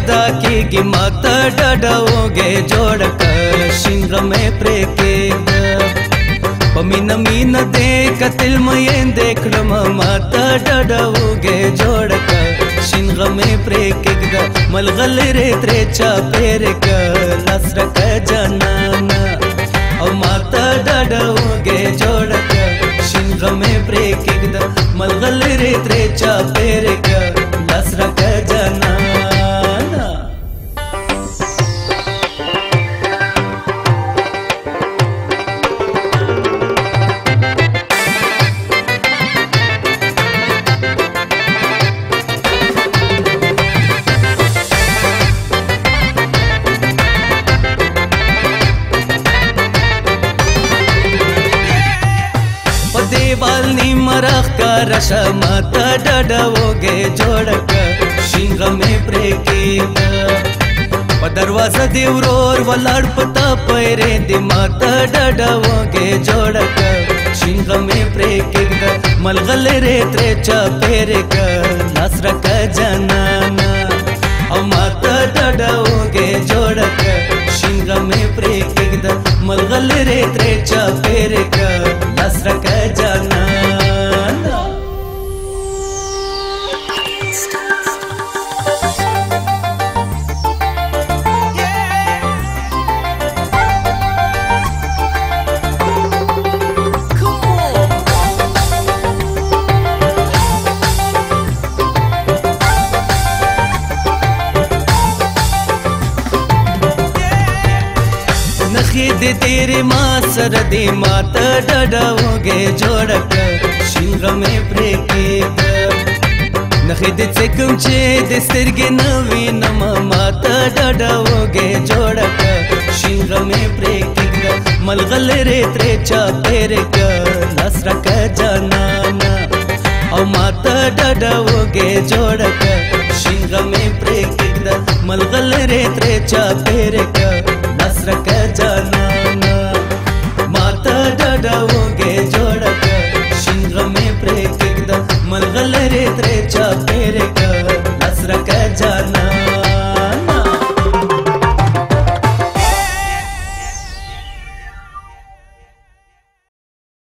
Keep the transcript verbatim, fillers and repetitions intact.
पैदा की माता डडोगे जोड़क शिंग में प्रेके पमीन मीन देख तिल में देख माता डडोगे जोड़क शिंग में प्रेके मलगल रे त्रेचा पेरक लसरक जनाना और माता डडोगे जोड़क शिंग में प्रेके मलगल रे त्रेचा पेरक लसरक जनाना। देवालनी मरख का रशा माता डडोगे जोड़क शिंग में प्रेके दरवाजा देवरोर वलाड़पता पैरे दे माता डडोगे जोड़क शिंग में प्रेके मलगल रे त्रेचा पेरक लसरक जनाना और माता डडोगे जोड़क शिंग में प्रेके मलगल रे त्रेचा पेरक लसरक जनाना। नखीद तेरे माँ सरदी माता डडोगे जोड़क शिंग में प्रेके नखीद से कुमचे दिस्तरगे नवी नमा माता डडोगे जोड़क शिंग में प्रेके मलगल रे त्रेचा पेरक लसरक जनाना और माता डडोगे जोड़क शिंग में प्रेके मलगल रे त्रेचा पेरक लसरक जनाना।